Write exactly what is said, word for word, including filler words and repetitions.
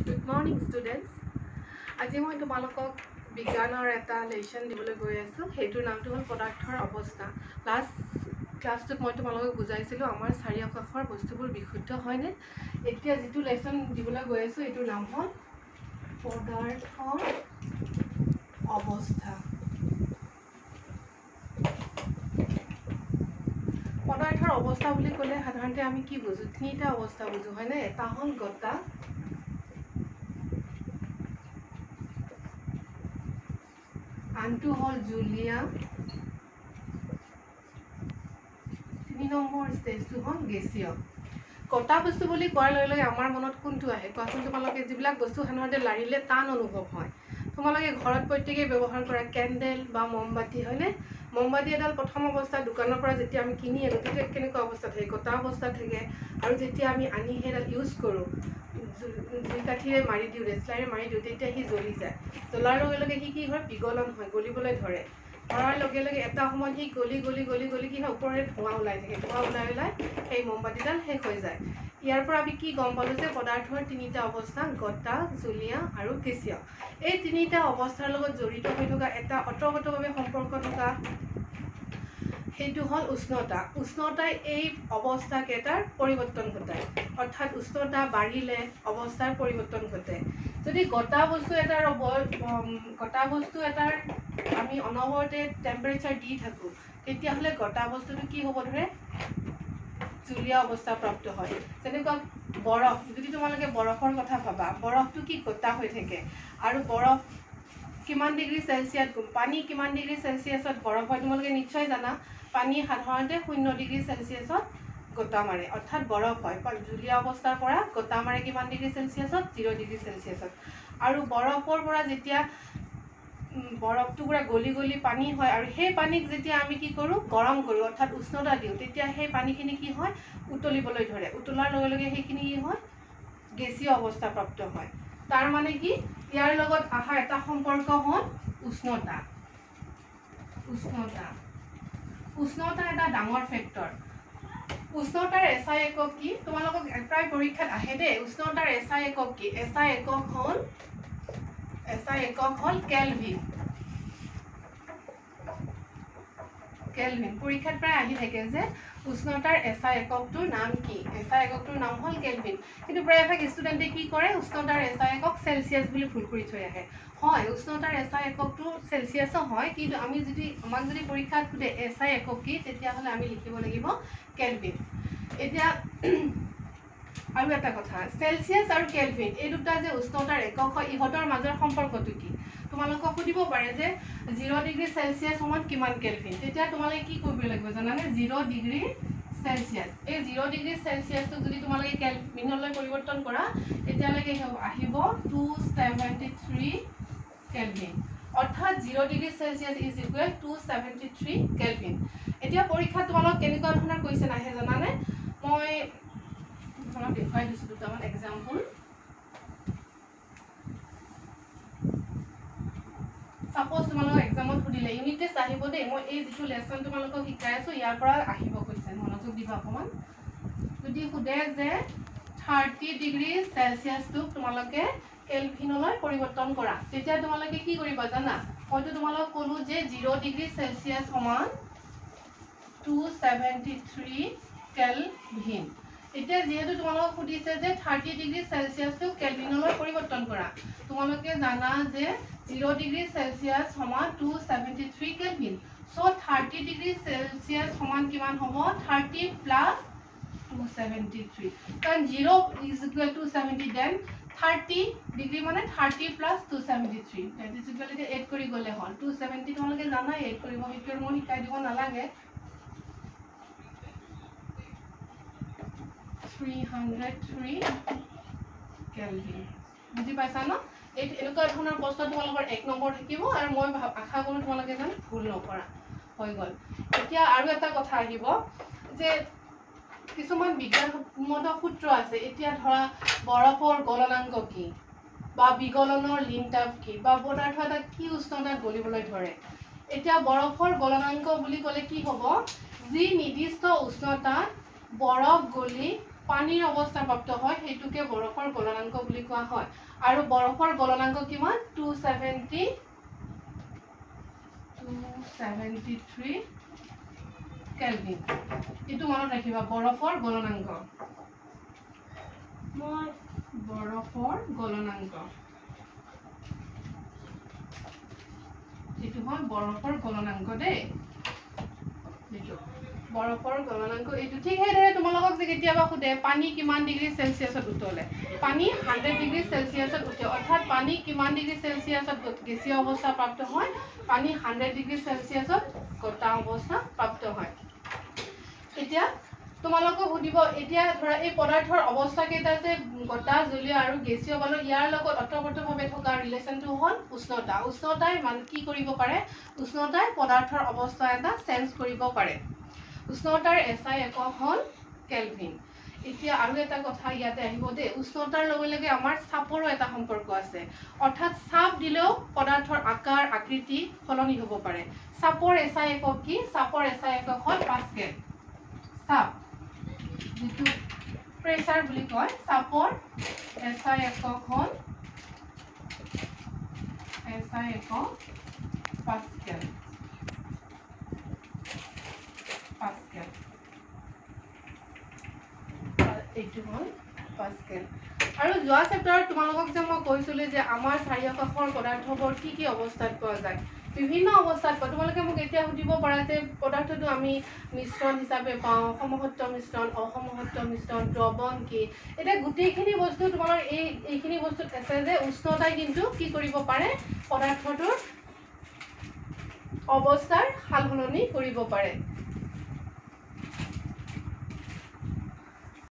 Good morning, students. আজি মই তোমালোকক বিজ্ঞানৰ এটা লেসন দিবলৈ গৈ আছো হেতুৰ নামটো হল পদাৰ্থৰ অৱস্থা লাষ্ট ক্লাছটোত মই তোমালোকক বুজাইছিলো আমাৰ চাৰিওকাষৰ বস্তুবোৰ বিশুদ্ধ হয়নে এতিয়া যেটো লেসন দিবলৈ গৈ আছো এটোৰ নাম হল পদাৰ্থৰ অৱস্থা পদাৰ্থৰ অৱস্থা বুলি ক'লে সাধাৰণতে আমি কি বুজো তিনিটা অৱস্থা বুজো হয়নে এটা হল গতা আনটো হল জুলিয়া তিনি নম্বৰ স্টেজটো হল গেছীয় কটা বস্তু বুলি কোৱাৰ লগে লগে আমাৰ মনত কোনটো আহে কোৱাচোন তোমালোকে যিবিলাক বস্তু সাধাৰণতে লাৰিলে টান অনুভৱ হয় তোমালোকে ঘৰত প্ৰত্যেককে ব্যৱহাৰ কৰা কেন্ডেল বা মমবাতি হয়নে মমবাতি এডাল প্ৰথম অৱস্থা দোকানৰ পৰা যেতিয়া আমি কিনি আনো তেতিয়া কেনেকুৱা অৱস্থা থাকে কটা অৱস্থা থাকে আৰু যেতিয়া আমি আনি হেডাল ইউজ কৰো জুই কাঠিৰে মাৰি দিও ৰেছলাৰে মাৰি দিও তেতিয়া হি জ্বলি যায় জ্বলাৰ লগে লগে কি কি হয় বিগলন হয় গলিবলৈ ধৰে ধৰাৰ লগে লগে এটা সময় হি গলি গলি গলি গলি কি হয় ওপৰে ধোঁৱা ওলাই থাকে ধোঁৱা ওলাই ওলাই সেই মমবাতিডাল শেষ হৈ যায় ইয়াৰ পৰা আমি কি গম পালো যে পদাৰ্থৰ তিনিটা অৱস্থা গতা জুলিয়া আৰু গেছীয় এই তিনিটা অৱস্থাৰ লগত জড়িত হৈ থকা এটা অতগতভাৱে সম্পৰ্ক থকা হেতু হল উষ্ণতা উষ্ণতাই এই অৱস্থা কেটাৰ পৰিৱৰ্তন ঘটায় অৰ্থাৎ উষ্ণতা বাঢ়িলে অৱস্থাৰ পৰিৱৰ্তন ঘটে যদি গটা বস্তু এটাৰ গটা বস্তু এটাৰ আমি অনবৰতে টেম্পাৰেচাৰ দি থাকো তেতিয়া হলে গটা বস্তুটো কি হ'ব ধৰে জুলীয়া অৱস্থা প্ৰাপ্ত হয় যেনেকুৱা বৰফ যদি তোমালোকে বৰফৰ কথা ভাবা বৰফটো কি গটা হৈ থাকে আৰু বৰফ কিমান ডিগ্ৰী সেলসিয়াস পানী কিমান ডিগ্ৰী সেলসিয়াসত বৰফ হয় তোমালোকে নিশ্চয় জানা পানী সাধাৰণতে শূন্য ডিগ্ৰী সেলসিয়াসত গটা মাৰে অৰ্থাৎ বৰফ হয় জুলীয়া অৱস্থাৰ পৰা গটা মাৰে কিমান ডিগ্ৰী সেলসিয়াসত শূন্য ডিগ্ৰী সেলসিয়াসত আৰু বৰফৰ পৰা যেতিয়া বৰফটো পুৰা গলি গলি পানী হয় আৰু সেই পানীক যেতিয়া আমি কি কৰো গৰম কৰো অৰ্থাৎ উষ্ণতা দিও তেতিয়া সেই পানীখিনি কি হয় উতলিবলৈ ধৰে উতলাৰ লগে লগে সেইখিনি কি হয় গেছীয় অৱস্থা প্ৰাপ্ত হয় তাৰ মানে কি ইয়াৰ লগত আহা এটা সম্পৰ্ক হল উষ্ণতা উষ্ণতা উষ্ণতা এটা ডাঙৰ ফেক্টৰ উষ্ণতাৰ এসআই একক কি তোমালোকক প্ৰায় পৰীক্ষাত আহে দে উষ্ণতাৰ এসআই একক কি এসআই একক হল এসআই একক হল কেলভিন কেলভিন পৰীক্ষাত প্ৰায় আহি থাকে যে উষ্ণতাৰ এসআই এককটোৰ নাম কি এসআই এককটোৰ নাম হল কেলভিন কিন্তু প্ৰায়ভাগ ষ্টুডেণ্টে কি কৰে উষ্ণতাৰ এসআই একক সেলসিয়াস বুলি ভুল কৰি থৈ আহে হয় উষ্ণতাৰ এসআই এককটো সেলসিয়াসও হয় কিন্তু আমি যদি আমাক যদি পৰীক্ষাত সুধে এসআই একক কি তেতিয়া হলে আমি লিখিব লাগিব কেলভিন এতিয়া আৰু এটা কথা সেলসিয়াস আৰু কেলভিন এই দুটা যে উষ্ণতাৰ একক হয় ইহতৰ মাজৰ সম্পৰ্কটো কি তোমালোকক সুধিব পাৰে যে শূন্য ডিগ্ৰী সেলসিয়াস সমান কিমান কেলভিন তেতিয়া তোমালোকে কি কৰিব লাগিব জানানে শূন্য ডিগ্ৰী সেলসিয়াস এই শূন্য ডিগ্ৰী সেলসিয়াসটো যদি তোমালোকে কেলভিনলৈ পৰিৱৰ্তন কৰা তেতিয়ালৈকে আহিব দুইশ সত্তৰ কেলভিন অৰ্থাৎ শূন্য degree celsius is equal to seventy three kelvin এতিয়া পৰীক্ষা তোমালোক কেনেকুৱা ধৰণৰ কোৱেশ্চন আহে জানানে মই তোমাক দেখুৱাই দিছো দুটামান এক্সাম্পল সাপোজ তোমালোক এক্সামত সুধিলে ইউনিট টেষ্ট আহিব দে মই এই যেটো লেসন তোমালোকক শিকাই আছো ইয়াৰ পৰা আহিব কোৱেশ্চন মনোযোগ দিবা অকমান যদি সুধে যে ত্ৰিশ ডিগ্ৰী সেলসিয়াসটো তোমালোকে কেলভিনলৈ পৰিৱৰ্তন কৰা তেতিয়া তোমালোকে কি কৰিবা জানা হয়তো তোমালোক কলো যে শূন্য ডিগ্ৰী সেলসিয়াস সমান দুইশ সত্তৰ কেলভিন এতিয়া যেহেতু তোমালোক সুধিছে যে ত্ৰিশ ডিগ্ৰী সেলসিয়াসটো কেলভিনলৈ পৰিৱৰ্তন কৰা তোমালোকে জানা যে শূন্য ডিগ্ৰী সেলসিয়াস সমান দুইশ সত্তৰ কেলভিন সো ত্ৰিশ ডিগ্ৰী সেলসিয়াস সমান কিমান হ'ব ত্ৰিশ প্লাস দুইশ সত্তৰ কাৰণ শূন্য is equal to seventy then ত্ৰিশ ডিগ্ৰী মানে ত্ৰিশ প্লাস দুইশ সত্তৰ that is equal to add কৰি গলে হল দুইশ সত্তৰ তোমালোকে জানাই add কৰিব সেইটো মই শিকাই দিব নালাগে three hundred three কেলভিন বুজি পাইছা ন এই এনেকুৱা ধৰণৰ প্ৰশ্ন তোমালোকৰ এক নম্বৰ থাকিব আৰু মই আশা কৰো তোমালোকে জান ভুল নকৰা হৈ গল এতিয়া আৰু এটা কথা আহিব যে কিছুমান বিজ্ঞানসন্মত সূত্ৰ আছে এতিয়া ধৰা বৰফৰ গলনাংক কি বা বিগলনৰ লিনটাপ কি বা পদাৰ্থ এটা কি উষ্ণতাত গলিবলৈ ধৰে এতিয়া বৰফৰ গলনাংক বুলি ক'লে কি হ'ব যি নিৰ্দিষ্ট উষ্ণতাত বৰফ গলি পানীৰ অৱস্থা প্ৰাপ্ত হয় সেইটোকে বৰফৰ গলনাংক বুলি কোৱা হয় আৰু বৰফৰ গলনাংক কিমান two seventy-three কেলভিন এটো মনত ৰাখিবা বৰফৰ গলনাংক মই বৰফৰ গলনাংক এটো হয় বৰফৰ গলনাংক দেই এটো বৰফৰ গলনাংক এটো ঠিক হেদৰে তোমালোকক যে কেতিয়াবা খুদে পানী কিমান ডিগ্ৰী সেলসিয়াছত উতলে পানী one hundred ডিগ্ৰী সেলসিয়াছত উঠে অৰ্থাৎ পানী কিমান ডিগ্ৰী সেলসিয়াছত গেছীয় অৱস্থা প্ৰাপ্ত হয় পানী one hundred ডিগ্ৰী সেলসিয়াছত গটা অৱস্থা প্ৰাপ্ত হয় এতিয়া তোমালোকক সুধিব এতিয়া ধৰা এই পদাৰ্থৰ অৱস্থা কেইটা যে গটা জলীয় আৰু গেছীয় বল ইয়াৰ লগত অতঃপ্ৰতভাৱে থকা ৰিলেশনটো হল উষ্ণতা উষ্ণতাই মান কি কৰিব পাৰে উষ্ণতাই পদাৰ্থৰ অৱস্থা এটা চেঞ্জ কৰিব পাৰে উষ্ণতাৰ এসআই একক হল কেলভিন এতিয়া আৰু এটা কথা ইয়াতে আহিব দে উষ্ণতাৰ লগে লগে আমাৰ চাপৰো এটা সম্পৰ্ক আছে অৰ্থাৎ চাপ দিলেও পদাৰ্থৰ আকাৰ আকৃতি সলনি হ'ব পাৰে চাপৰ এসআই একক কি চাপৰ এসআই একক হল পাস্কেল চাপ যেটো প্ৰেসাৰ বুলি কয় চাপৰ এসআই একক হল এসআই একক পাস্কেল পাস্কেল এইটো হল পাস্কেল আৰু যোৱা চেপ্টাৰত তোমালোকক যে মই কৈছিলো যে আমাৰ চাৰিওকাষৰ পদাৰ্থবোৰ কি কি অৱস্থাত পোৱা যায় বিভিন্ন অৱস্থাত তোমালোকে মোক এতিয়া সুধিব পাৰা যে পদাৰ্থটো আমি মিশ্ৰণ হিচাপে পাওঁ সমহত্ব মিশ্ৰণ অসমহত্ব মিশ্ৰণ দ্ৰৱণ কি এটা গুটেইখিনি বস্তু তোমালোক এই এইখিনি বস্তুত আছে যে উষ্ণতাই কিন্তু কি কৰিব পাৰে পদাৰ্থটোৰ অৱস্থাৰ সালসলনি কৰিব পাৰে